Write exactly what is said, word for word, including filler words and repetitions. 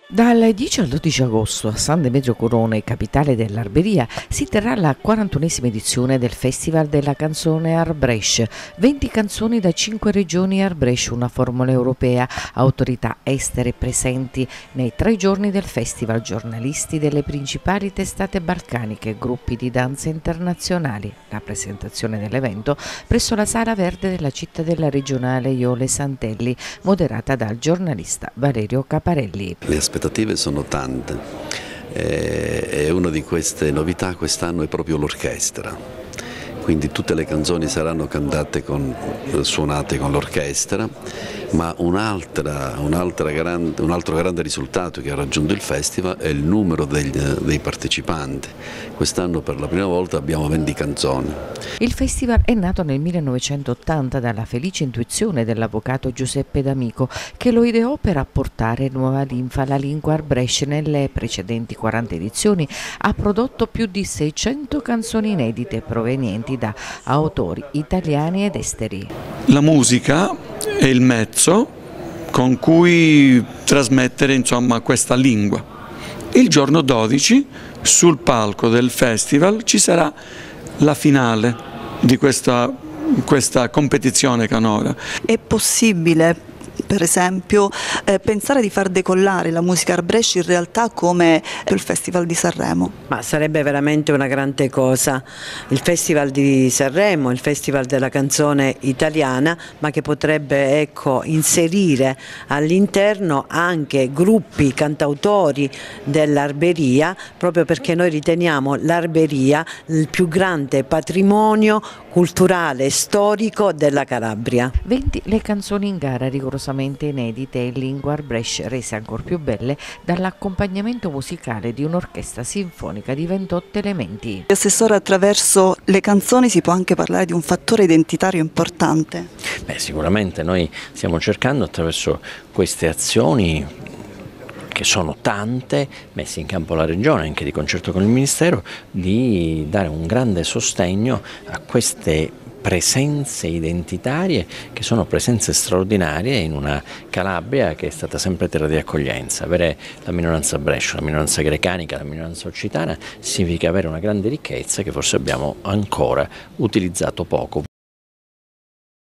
Dal dieci al dodici agosto a San Demetrio Curone, capitale dell'Arberia, si terrà la quarantunesima edizione del Festival della canzone Arbresh. venti canzoni da cinque regioni Arbresh, una formula europea, autorità estere presenti nei tre giorni del festival, giornalisti delle principali testate balcaniche, gruppi di danza internazionali. La presentazione dell'evento presso la Sala Verde della cittadella regionale Iole Santelli, moderata dal giornalista Valerio Caparelli. Le aspettative sono tante e una di queste novità quest'anno è proprio l'orchestra, quindi tutte le canzoni saranno cantate con, suonate con l'orchestra, ma un'altra, un'altra grande, un altro grande risultato che ha raggiunto il festival è il numero degli, dei partecipanti. Quest'anno per la prima volta abbiamo venti canzoni. Il festival è nato nel millenovecentottanta dalla felice intuizione dell'avvocato Giuseppe D'Amico, che lo ideò per apportare nuova linfa alla lingua Arbresh. Nelle precedenti quaranta edizioni ha prodotto più di seicento canzoni inedite provenienti da autori italiani ed esteri. La musica è il mezzo con cui trasmettere, insomma, questa lingua. Il giorno dodici sul palco del festival ci sarà la finale di questa, questa competizione canora. È possibile, per esempio, eh, pensare di far decollare la musica Arbresh in realtà come il Festival di Sanremo? Ma sarebbe veramente una grande cosa, il Festival di Sanremo, il Festival della canzone italiana, ma che potrebbe, ecco, inserire all'interno anche gruppi cantautori dell'Arberia, proprio perché noi riteniamo l'Arberia il più grande patrimonio culturale e storico della Calabria. venti le canzoni in gara, rigorosamente inedite in lingua Arbresh, rese ancor più belle dall'accompagnamento musicale di un'orchestra sinfonica di ventotto elementi. Assessore, attraverso le canzoni si può anche parlare di un fattore identitario importante? Beh, sicuramente noi stiamo cercando attraverso queste azioni, che sono tante, messe in campo la Regione, anche di concerto con il Ministero, di dare un grande sostegno a queste presenze identitarie, che sono presenze straordinarie in una Calabria che è stata sempre terra di accoglienza. Avere la minoranza Brescia, la minoranza grecanica, la minoranza occitana significa avere una grande ricchezza che forse abbiamo ancora utilizzato poco.